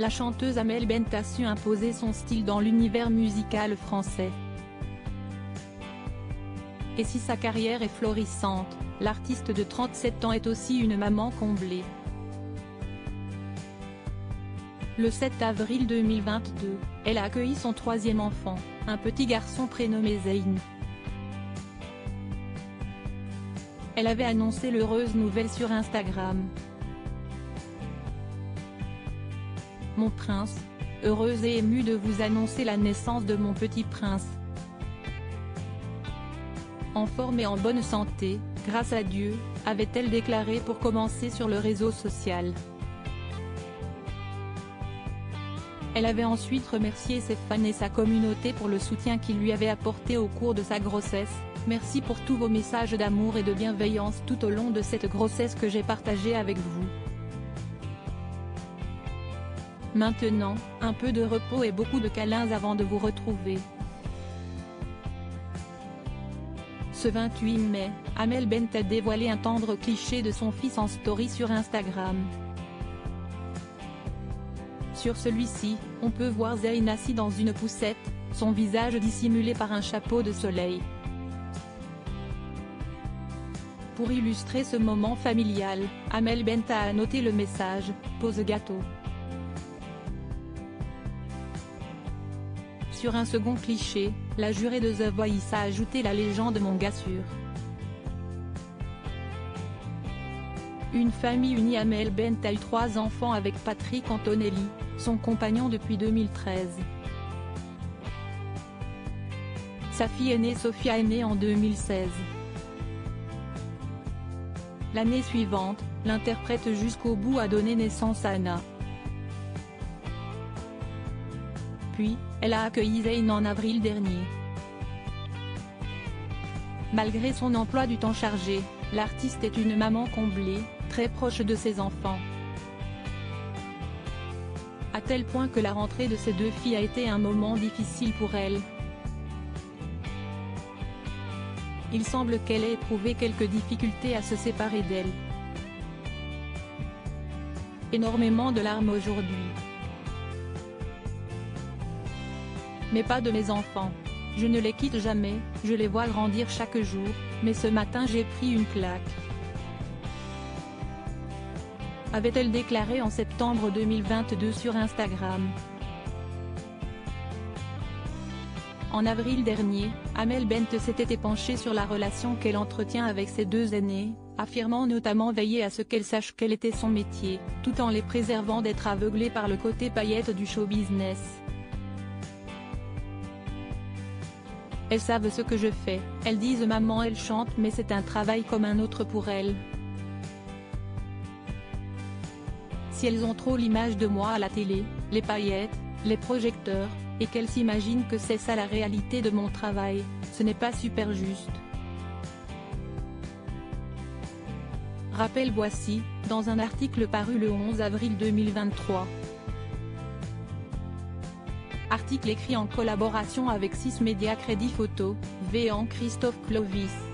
la chanteuse Amel Bent a su imposer son style dans l'univers musical français. Et si sa carrière est florissante, l'artiste de 37 ans est aussi une maman comblée. Le 7 avril 2022, elle a accueilli son troisième enfant, un petit garçon prénommé Zayn. Elle avait annoncé l'heureuse nouvelle sur Instagram. Mon prince, heureuse et émue de vous annoncer la naissance de mon petit prince. En forme et en bonne santé, grâce à Dieu, avait-elle déclaré pour commencer sur le réseau social. Elle avait ensuite remercié ses fans et sa communauté pour le soutien qu'ils lui avaient apporté au cours de sa grossesse. Merci pour tous vos messages d'amour et de bienveillance tout au long de cette grossesse que j'ai partagée avec vous. Maintenant, un peu de repos et beaucoup de câlins avant de vous retrouver. Ce 28 mai, Amel Bent a dévoilé un tendre cliché de son fils en story sur Instagram. Sur celui-ci, on peut voir Zayn assis dans une poussette, son visage dissimulé par un chapeau de soleil. Pour illustrer ce moment familial, Amel Bent a annoté le message « Pose gâteau ». Sur un second cliché, la jurée de The Voice a ajouté la légende Mon gars sûr. Une famille unie. Amel Bent a eu 3 enfants avec Patrick Antonelli, son compagnon depuis 2013. Sa fille aînée Sophia est née en 2016. L'année suivante, l'interprète jusqu'au bout a donné naissance à Anna. Puis, elle a accueilli Zayn en avril dernier. Malgré son emploi du temps chargé, l'artiste est une maman comblée, très proche de ses enfants. À tel point que la rentrée de ses 2 filles a été un moment difficile pour elle. Il semble qu'elle ait éprouvé quelques difficultés à se séparer d'elle. Énormément de larmes aujourd'hui. Mais pas de mes enfants. Je ne les quitte jamais, je les vois grandir chaque jour, mais ce matin j'ai pris une claque. Avait-elle déclaré en septembre 2022 sur Instagram. En avril dernier, Amel Bent s'était épanchée sur la relation qu'elle entretient avec ses 2 aînés, affirmant notamment veiller à ce qu'elles sachent quel était son métier, tout en les préservant d'être aveuglées par le côté paillettes du show business. Elles savent ce que je fais, elles disent maman, elles chantent, mais c'est un travail comme un autre pour elles. Si elles ont trop l'image de moi à la télé, les paillettes, les projecteurs, et qu'elles s'imaginent que c'est ça la réalité de mon travail, ce n'est pas super juste. Rappel voici, dans un article paru le 11 avril 2023. Article écrit en collaboration avec 6 médias Crédit Photo, Véan Christophe Clovis.